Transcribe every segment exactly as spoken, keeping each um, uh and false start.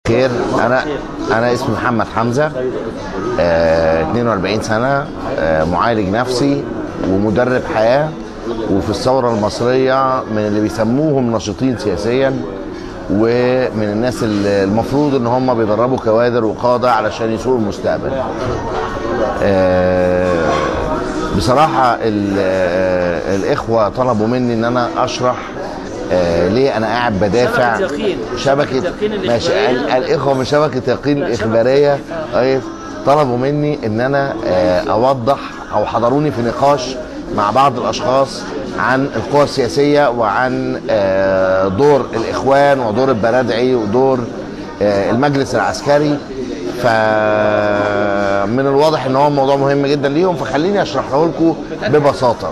خير. انا انا اسمي محمد حمزه، آه اتنين واربعين سنه، آه معالج نفسي ومدرب حياه، وفي الثوره المصريه من اللي بيسموهم ناشطين سياسيا، ومن الناس اللي المفروض ان هم بيدربوا كوادر وقاده علشان يسوقوا المستقبل. آه بصراحه الاخوه طلبوا مني ان انا اشرح آه ليه انا قاعد بدافع شبكه ماشي الاخوه من شبكه يقين الاخباريه. طلبوا مني ان انا آه اوضح، او حضروني في نقاش مع بعض الاشخاص عن القوى السياسيه وعن آه دور الاخوان ودور البرادعي ودور آه المجلس العسكري. فمن الواضح ان هو موضوع مهم جدا ليهم، فخليني اشرحه لكم ببساطه.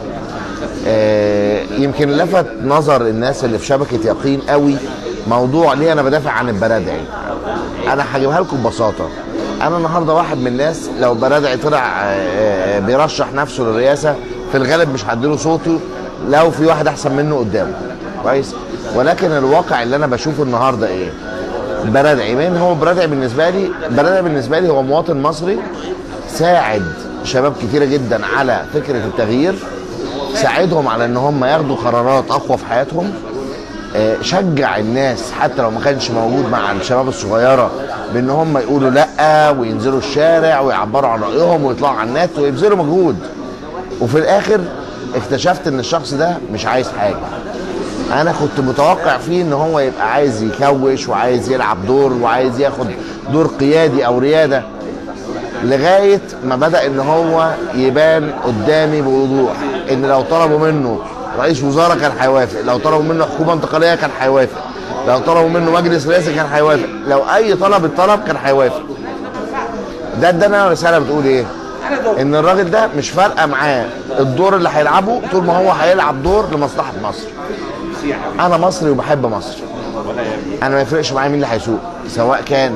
آه يمكن لفت نظر الناس اللي في شبكه يقين قوي موضوع ليه انا بدافع عن البرادعي. انا هجيبها لكم ببساطه. انا النهارده واحد من الناس، لو البرادعي طلع آه بيرشح نفسه للرئاسه، في الغالب مش هديله صوته لو في واحد احسن منه قدامه، كويس. ولكن الواقع اللي انا بشوفه النهارده ايه؟ برادعي. مين هو برادعي بالنسبه لي؟ برادعي بالنسبه لي هو مواطن مصري ساعد شباب كتيره جدا على فكره التغيير، ساعدهم على ان هم ياخدوا قرارات اقوى في حياتهم، شجع الناس حتى لو ما كانش موجود مع الشباب الصغيره بان هم يقولوا لا وينزلوا الشارع ويعبروا عن رايهم ويطلعوا على النت ويبذلوا مجهود. وفي الاخر اكتشفت ان الشخص ده مش عايز حاجه. انا كنت متوقع فيه ان هو يبقى عايز يكوش وعايز يلعب دور وعايز ياخد دور قيادي او رياده، لغايه ما بدا ان هو يبان قدامي بوضوح ان لو طلبوا منه رئيس وزراء كان هيوافق، لو طلبوا منه حكومه انتقاليه كان هيوافق، لو طلبوا منه مجلس رئاسي كان هيوافق، لو اي طلب اتطلب كان هيوافق. ده ادانا رساله بتقول ايه؟ ان الراجل ده مش فارقه معاه الدور اللي هيلعبه طول ما هو هيلعب دور لمصلحه مصر. انا مصري وبحب مصر، انا ما يفرقش معايا مين اللي هيسوق، سواء كان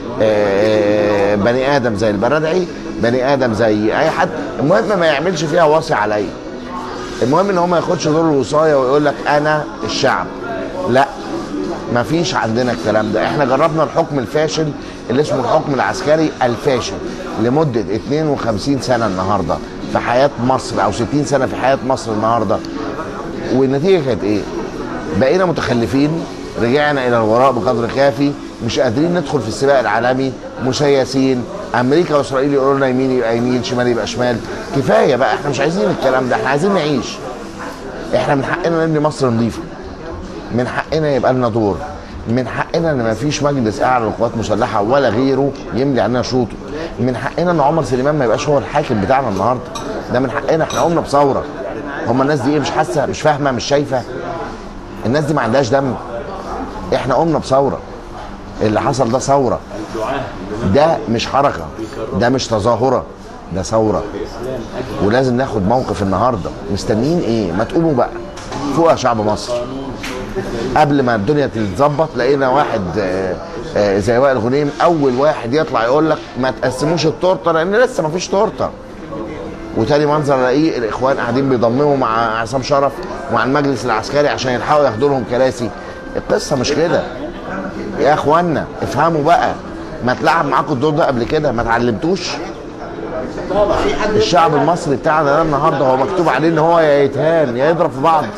بني ادم زي البرادعي، بني ادم زي اي حد، المهم ما يعملش فيها وصي عليا. المهم ان هو ما ياخدش دور الوصايه ويقول لك انا الشعب. لا، ما فيش عندنا الكلام ده. احنا جربنا الحكم الفاشل اللي اسمه الحكم العسكري الفاشل لمده اتنين وخمسين سنه النهارده في حياه مصر، او ستين سنه في حياه مصر النهارده. والنتيجه كانت ايه؟ بقينا متخلفين، رجعنا الى الوراء بقدر كافي، مش قادرين ندخل في السباق العالمي، مسيسين. امريكا واسرائيل يقولوا لنا يمين يبقى يمين، شمال يبقى شمال. كفايه بقى، احنا مش عايزين الكلام ده، احنا عايزين نعيش. احنا من حقنا نبني مصر نظيفه، من حقنا يبقى لنا دور، من حقنا ان ما فيش مجلس اعلى للقوات المسلحه ولا غيره يملي علينا شروطه، من حقنا ان عمر سليمان ما يبقاش هو الحاكم بتاعنا النهارده. ده من حقنا. احنا قمنا بثوره. هم الناس دي ايه؟ مش حاسه، مش فاهمه، مش شايفه؟ الناس دي ما عندهاش دم. احنا قمنا بثوره. اللي حصل ده ثوره، ده مش حركه، ده مش تظاهره، ده ثوره. ولازم ناخد موقف النهارده. مستنيين ايه؟ ما تقوموا بقى فوق يا شعب مصر. قبل ما الدنيا تتظبط لقينا واحد آآ آآ زي وائل غنيم اول واحد يطلع يقول لك ما تقسموش التورته لان لسه ما فيش تورته. وتاني منظر الاقيه الاخوان قاعدين بيضمموا مع عصام شرف ومع المجلس العسكري عشان يلحقوا ياخدوا لهم كراسي. القصه مش كده يا اخوانا، افهموا بقى. ما تلعب معاكم الدور ده قبل كده؟ ما اتعلمتوش؟ الشعب المصري بتاعنا ده النهارده هو مكتوب عليه ان هو يا يتهان يا يضرب في بعض.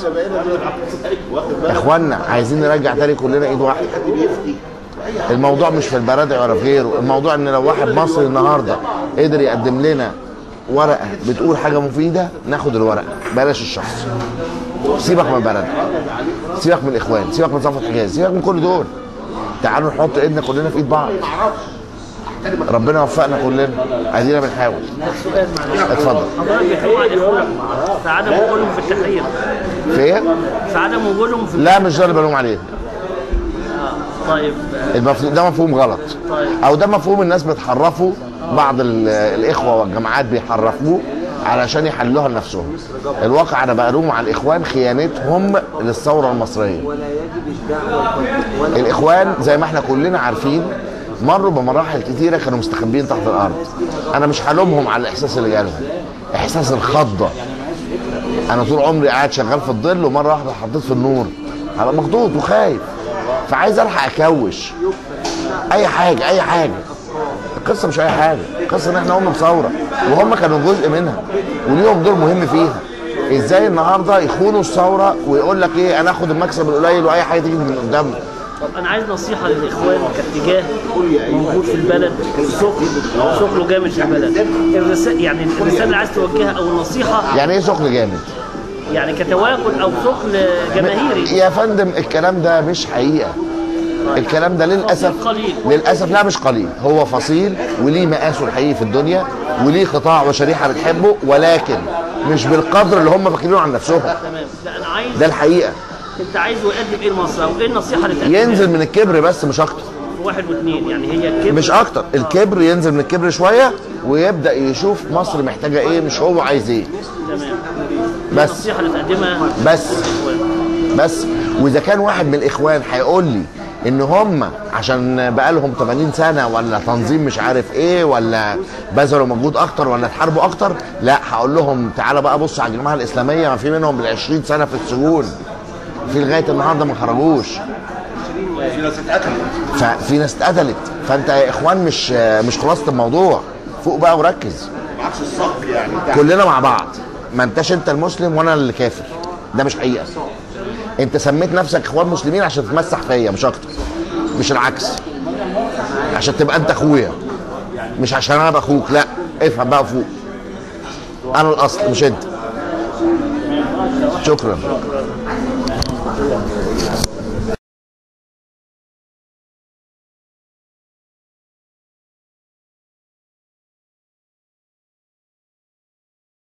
يا اخوانا عايزين نرجع تاني كلنا ايد واحده. الموضوع مش في البرادعي ولا في غيره، الموضوع ان لو واحد مصري النهارده قدر يقدم لنا ورقه بتقول حاجه مفيده ناخد الورقه، بلاش الشخص. سيبك من البلد، سيبك من الاخوان، سيبك من صفوة حجاز، سيبك من كل دول. تعالوا نحط ايدنا كلنا في ايد بعض. ربنا يوفقنا كلنا، ادينا بنحاول. اتفضل. حضرتك بيتكلموا عن الاخوان في عدم وجودهم في التحرير. في ايه؟ في عدم وجودهم في لا، مش ده اللي بلوم عليه. طيب المفهوم ده مفهوم غلط. طيب. او ده مفهوم الناس بتحرفه، بعض الاخوه والجماعات بيحرفوه علشان يحلوها لنفسهم. الواقع انا بلوم على الاخوان خيانتهم للثوره المصريه. الاخوان زي ما احنا كلنا عارفين مروا بمراحل كتيره كانوا مستخبيين تحت الارض. انا مش هلومهم على الاحساس اللي جالهم، احساس الخضه. انا طول عمري قاعد شغال في الظل ومره واحده حطيت في النور، انا مخضوض وخايف، فعايز الحق اكوش. اي حاجه اي حاجه. القصه مش اي حاجه، القصه ان احنا قمنا بثوره وهم كانوا جزء منها وليهم دور مهم فيها. ازاي النهارده يخونوا الثوره ويقول لك ايه انا اخد المكسب القليل واي حاجه تيجي من قدامنا. طب انا عايز نصيحه للاخوان كاتجاه موجود في البلد، ثقل ثقله جامد في البلد، الرسالة يعني الرساله اللي عايز توجهها او النصيحه. يعني ايه ثقل جامد؟ يعني كتواكل او ثقل جماهيري. يا فندم الكلام ده مش حقيقه. الكلام ده للاسف قليل. للاسف لا مش قليل، هو فصيل وليه مقاسه الحقيقي في الدنيا وليه قطاع وشريحه بتحبه، ولكن مش بالقدر اللي هم فاكرينه عن نفسهم. تمام. لا انا عايز ده الحقيقه. انت عايزه يقدم ايه لمصر او ايه النصيحه اللي تقدمها؟ ينزل من الكبر بس مش اكتر. واحد واثنين يعني هي الكبر مش اكتر، الكبر ينزل من الكبر شويه ويبدا يشوف مصر محتاجه ايه مش هو عايز ايه. تمام. بس النصيحه اللي تقدمها بس بس واذا كان واحد من الاخوان هيقول لي ان هم عشان بقالهم ثمانين سنه ولا تنظيم مش عارف ايه ولا بذلوا مجهود اكتر ولا اتحاربوا اكتر، لا هقول لهم تعالى بقى بص على الجماعه الاسلاميه، ما في منهم بال عشرين سنه في السجون، في لغايه النهارده ما خرجوش. في ناس اتقتلت. ففي ناس اتقتلت، فانت يا اخوان مش مش خلاصه الموضوع، فوق بقى وركز. عكس الصف يعني كلنا مع بعض، ما انتش انت المسلم وانا اللي كافر، ده مش حقيقه. انت سميت نفسك اخوان مسلمين عشان تتمسح فيا مش اكتر، مش العكس، عشان تبقى انت اخويا مش عشان انا ابقى اخوك. لا افهم بقى فوق، انا الاصل مش انت. شكرا.